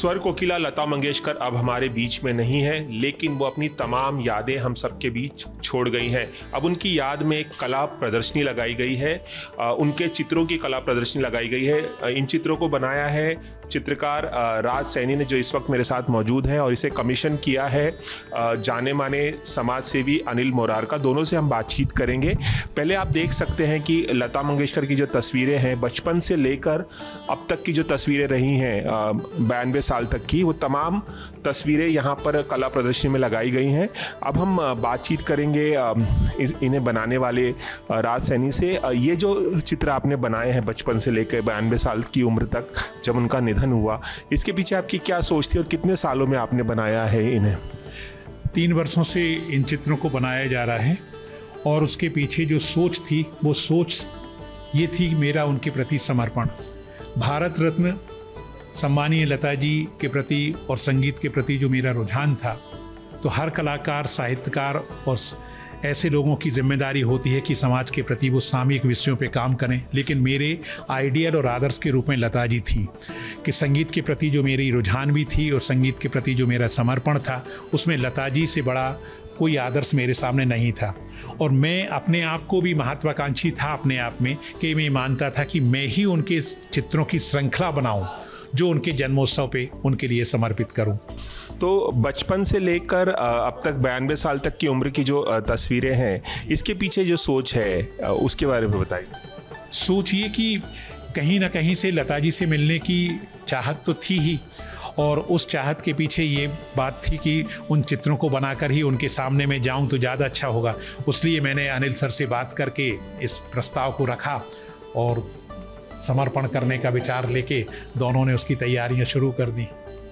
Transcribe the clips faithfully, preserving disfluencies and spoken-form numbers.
स्वर कोकिला लता मंगेशकर अब हमारे बीच में नहीं है, लेकिन वो अपनी तमाम यादें हम सबके बीच छोड़ गई हैं। अब उनकी याद में एक कला प्रदर्शनी लगाई गई है, उनके चित्रों की कला प्रदर्शनी लगाई गई है। इन चित्रों को बनाया है चित्रकार राज सैनी ने, जो इस वक्त मेरे साथ मौजूद है, और इसे कमीशन किया है जाने माने समाज सेवी अनिल मोरार का। दोनों से हम बातचीत करेंगे। पहले आप देख सकते हैं कि लता मंगेशकर की जो तस्वीरें हैं बचपन से लेकर अब तक की जो तस्वीरें रही हैं बयानवे साल तक की, वो तमाम तस्वीरें यहाँ पर कला प्रदर्शनी में लगाई गई हैं। अब हम बातचीत करेंगे इन्हें बनाने वाले राज सैनी से। ये जो चित्र आपने बनाए हैं बचपन से लेकर बयानवे साल की उम्र तक जब उनका निधन हुआ, इसके पीछे आपकी क्या सोच थी और कितने सालों में आपने बनाया है इन्हें? तीन वर्षों से इन चित्रों को बनाया जा रहा है और उसके पीछे जो सोच थी वो सोच ये थी मेरा उनके प्रति समर्पण। भारत रत्न सम्मानीय लता जी के प्रति और संगीत के प्रति जो मेरा रुझान था, तो हर कलाकार, साहित्यकार और ऐसे लोगों की जिम्मेदारी होती है कि समाज के प्रति वो सामयिक विषयों पे काम करें। लेकिन मेरे आइडियल और आदर्श के रूप में लता जी थी कि संगीत के प्रति जो मेरी रुझान भी थी और संगीत के प्रति जो मेरा समर्पण था, उसमें लता जी से बड़ा कोई आदर्श मेरे सामने नहीं था। और मैं अपने आप को भी महत्वाकांक्षी था अपने आप में, कि मैं मानता था कि मैं ही उनके चित्रों की श्रृंखला बनाऊं जो उनके जन्मोत्सव पे उनके लिए समर्पित करूं। तो बचपन से लेकर अब तक बयानवे साल तक की उम्र की जो तस्वीरें हैं, इसके पीछे जो सोच है उसके बारे में बताइए। सोच ये कि कहीं ना कहीं से लता जी से मिलने की चाहत तो थी ही, और उस चाहत के पीछे ये बात थी कि उन चित्रों को बनाकर ही उनके सामने मैं जाऊं तो ज़्यादा अच्छा होगा। इसलिए मैंने अनिल सर से बात करके इस प्रस्ताव को रखा और समर्पण करने का विचार लेके दोनों ने उसकी तैयारियां शुरू कर दी।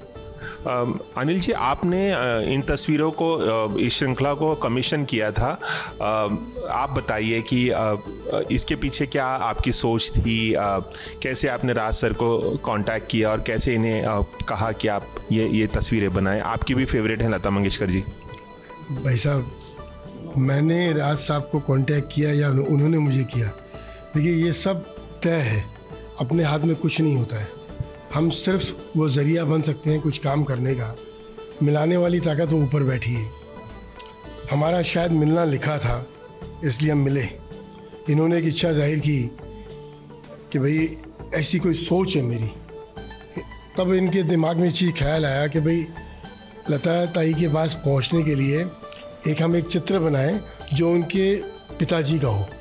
अनिल जी, आपने इन तस्वीरों को, इस श्रृंखला को कमीशन किया था। आप बताइए कि इसके पीछे क्या आपकी सोच थी, कैसे आपने राज सर को कांटेक्ट किया और कैसे इन्हें कहा कि आप ये ये तस्वीरें बनाएं? आपकी भी फेवरेट हैं लता मंगेशकर जी। भाई साहब, मैंने राज साहब को कांटेक्ट किया या उन्होंने मुझे किया, देखिए ये सब तय है, अपने हाथ में कुछ नहीं होता है। हम सिर्फ वो जरिया बन सकते हैं कुछ काम करने का। मिलाने वाली ताकत वो ऊपर बैठी है। हमारा शायद मिलना लिखा था, इसलिए हम मिले। इन्होंने एक इच्छा जाहिर की कि भाई ऐसी कोई सोच है मेरी, तब इनके दिमाग में चीज़ ख्याल आया कि भाई लता ताई के पास पहुंचने के लिए एक हम एक चित्र बनाएं जो उनके पिताजी का हो।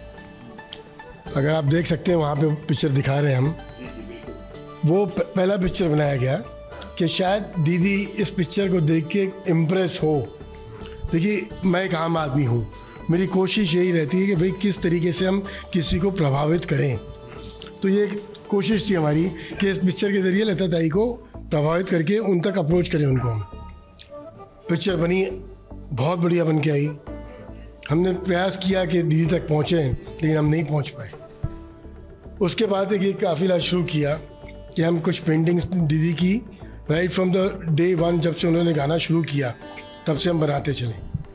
अगर आप देख सकते हैं वहाँ पे पिक्चर दिखा रहे हैं हम, वो पहला पिक्चर बनाया गया कि शायद दीदी इस पिक्चर को देख के इम्प्रेस हो। देखिए, मैं एक आम आदमी हूँ, मेरी कोशिश यही रहती है कि भाई किस तरीके से हम किसी को प्रभावित करें। तो ये कोशिश थी हमारी कि इस पिक्चर के जरिए लता ताई को प्रभावित करके उन तक अप्रोच करें उनको हम। पिक्चर बनी, बहुत बढ़िया बन के आई। हमने प्रयास किया कि दीदी तक पहुँचे, लेकिन हम नहीं पहुँच पाए। उसके बाद एक काफिला शुरू किया कि हम कुछ पेंटिंग्स दीदी की right from the day one, जब से उन्होंने गाना शुरू किया तब से हम बनाते चले।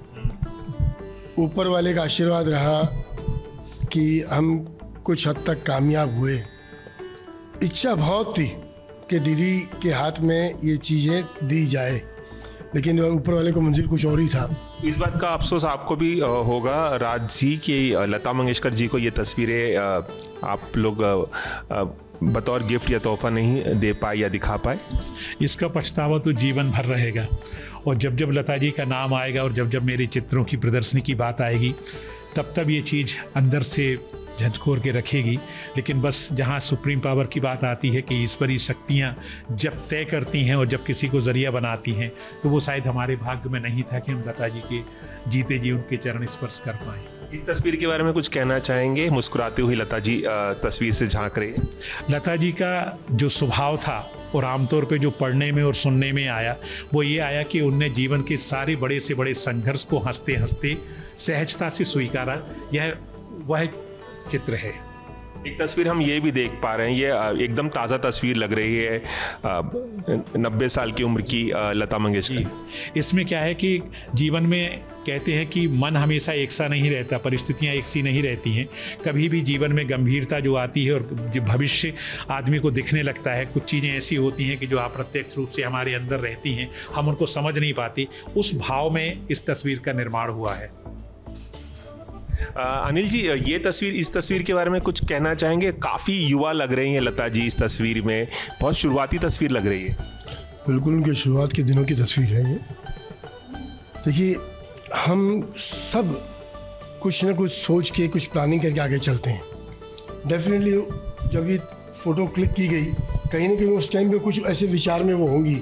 ऊपर वाले का आशीर्वाद रहा कि हम कुछ हद तक कामयाब हुए। इच्छा बहुत थी कि दीदी के हाथ में ये चीज़ें दी जाए, लेकिन ऊपर वाले को मंजिल कुछ और ही था। इस बात का अफसोस आपको भी होगा राज जी कि लता मंगेशकर जी को ये तस्वीरें आप लोग बतौर गिफ्ट या तोहफा नहीं दे पाए या दिखा पाए। इसका पछतावा तो जीवन भर रहेगा, और जब जब लता जी का नाम आएगा और जब जब मेरे चित्रों की प्रदर्शनी की बात आएगी, तब तब ये चीज़ अंदर से झंझोर के रखेगी। लेकिन बस जहाँ सुप्रीम पावर की बात आती है कि ईश्वरीय शक्तियाँ जब तय करती हैं और जब किसी को जरिया बनाती हैं, तो वो शायद हमारे भाग्य में नहीं था कि हम लता जी के जीते जी उनके चरण स्पर्श कर पाएँ। इस तस्वीर के बारे में कुछ कहना चाहेंगे? मुस्कुराती हुई लता जी तस्वीर से झांक रही है। लता जी का जो स्वभाव था और आमतौर पे जो पढ़ने में और सुनने में आया, वो ये आया कि उनने जीवन के सारे बड़े से बड़े संघर्ष को हंसते हंसते सहजता से स्वीकारा। यह वह चित्र है एक तस्वीर हम ये भी देख पा रहे हैं, ये एकदम ताज़ा तस्वीर लग रही है नब्बे साल की उम्र की लता मंगेशकर। इसमें क्या है कि जीवन में कहते हैं कि मन हमेशा एक सा नहीं रहता, परिस्थितियां एक सी नहीं रहती हैं। कभी भी जीवन में गंभीरता जो आती है और जो भविष्य आदमी को दिखने लगता है, कुछ चीज़ें ऐसी होती हैं कि जो अप्रत्यक्ष रूप से हमारे अंदर रहती हैं, हम उनको समझ नहीं पाते। उस भाव में इस तस्वीर का निर्माण हुआ है। आ, अनिल जी, ये तस्वीर, इस तस्वीर के बारे में कुछ कहना चाहेंगे? काफ़ी युवा लग रही हैं लता जी इस तस्वीर में, बहुत शुरुआती तस्वीर लग रही है। बिल्कुल उनके शुरुआत के दिनों की तस्वीर है ये। देखिए, हम सब कुछ ना कुछ सोच के, कुछ प्लानिंग करके आगे चलते हैं। डेफिनेटली जब ये फोटो क्लिक की गई, कहीं ना कहीं उस टाइम पे कुछ ऐसे विचार में वो होंगी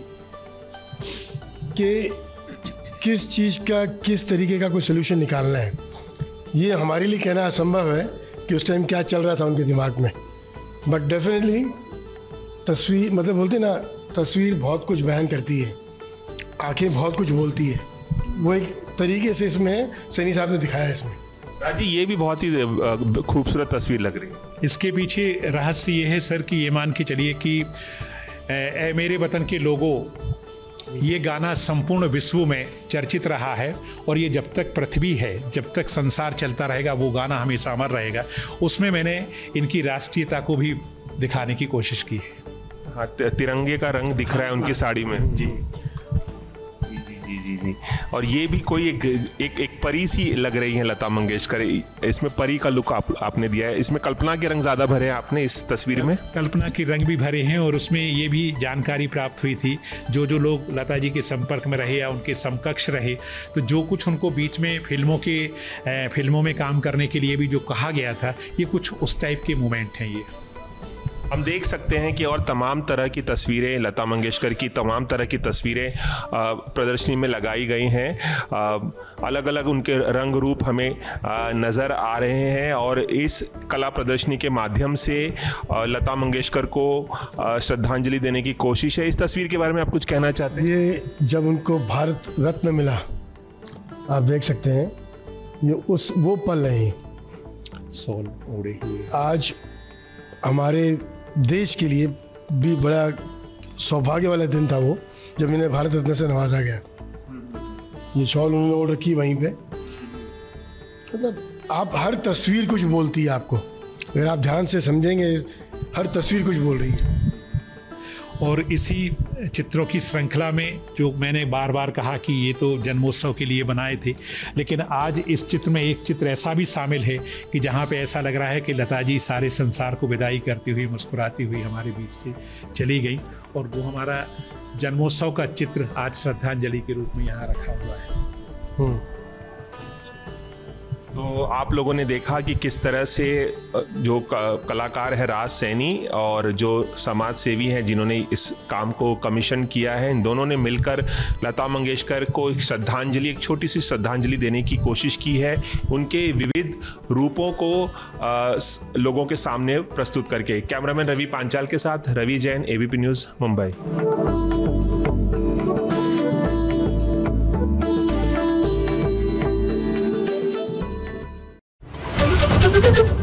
कि किस चीज़ का, किस तरीके का कोई सोल्यूशन निकालना है। ये हमारे लिए कहना असंभव है कि उस टाइम क्या चल रहा था उनके दिमाग में, बट डेफिनेटली तस्वीर, मतलब बोलते ना, तस्वीर बहुत कुछ बयान करती है, आंखें बहुत कुछ बोलती है। वो एक तरीके से इसमें सैनी साहब ने दिखाया है। इसमें राजी, ये भी बहुत ही खूबसूरत तस्वीर लग रही है। इसके पीछे रहस्य ये है सर कि ये मान के चलिए कि ए मेरे वतन के लोगों, ये गाना संपूर्ण विश्व में चर्चित रहा है और ये जब तक पृथ्वी है, जब तक संसार चलता रहेगा, वो गाना हमेशा अमर रहेगा। उसमें मैंने इनकी राष्ट्रीयता को भी दिखाने की कोशिश की है। हाँ, तिरंगे का रंग दिख रहा है उनकी साड़ी में। जी जी जी जी जी और ये भी कोई एक एक, एक परी सी लग रही है लता मंगेशकर। इसमें परी का लुक आप, आपने दिया है। इसमें कल्पना के रंग ज़्यादा भरे हैं आपने इस तस्वीर में? कल्पना के रंग भी भरे हैं और उसमें ये भी जानकारी प्राप्त हुई थी, जो जो लोग लता जी के संपर्क में रहे या उनके समकक्ष रहे, तो जो कुछ उनको बीच में फिल्मों के फिल्मों में काम करने के लिए भी जो कहा गया था, ये कुछ उस टाइप के मोमेंट हैं। ये हम देख सकते हैं कि और तमाम तरह की तस्वीरें, लता मंगेशकर की तमाम तरह की तस्वीरें प्रदर्शनी में लगाई गई हैं। अलग अलग उनके रंग रूप हमें नज़र आ रहे हैं और इस कला प्रदर्शनी के माध्यम से लता मंगेशकर को श्रद्धांजलि देने की कोशिश है। इस तस्वीर के बारे में आप कुछ कहना चाहते हैं? ये जब उनको भारत रत्न मिला, आप देख सकते हैं, ये उस वो पल नहीं, सोल उड़े हुए आज हमारे देश के लिए भी बड़ा सौभाग्य वाला दिन था वो, जब इन्हें भारत रत्न से नवाजा गया। ये शॉल उन्होंने ओढ़ रखी वहीं पे। मतलब आप, हर तस्वीर कुछ बोलती है आपको, अगर आप ध्यान से समझेंगे, हर तस्वीर कुछ बोल रही है। और इसी चित्रों की श्रृंखला में जो मैंने बार बार कहा कि ये तो जन्मोत्सव के लिए बनाए थे, लेकिन आज इस चित्र में एक चित्र ऐसा भी शामिल है कि जहाँ पे ऐसा लग रहा है कि लता जी सारे संसार को विदाई करती हुई, मुस्कुराती हुई हमारे बीच से चली गई, और वो हमारा जन्मोत्सव का चित्र आज श्रद्धांजलि के रूप में यहाँ रखा हुआ है। तो आप लोगों ने देखा कि किस तरह से जो कलाकार है राज सैनी और जो समाज सेवी हैं जिन्होंने इस काम को कमीशन किया है, इन दोनों ने मिलकर लता मंगेशकर को एक श्रद्धांजलि, एक छोटी सी श्रद्धांजलि देने की कोशिश की है, उनके विविध रूपों को आ, लोगों के सामने प्रस्तुत करके। कैमरामैन रवि पांचाल के साथ रवि जैन, एबीपी न्यूज़, मुंबई।